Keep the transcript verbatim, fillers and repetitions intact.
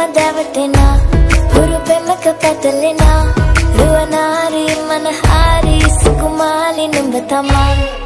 දැවටෙනා හුරු පෙමක පැටලෙනා රුවනාරි මනහාරි සුකුමාලි නුඹ තමා